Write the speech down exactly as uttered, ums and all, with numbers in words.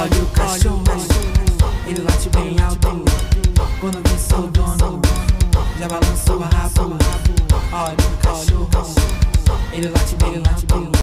Olha o cachorro, ele late bem alto. Quando vê seu dono, já balançou o rabo. Olha o cachorro, ele late bem, late bem.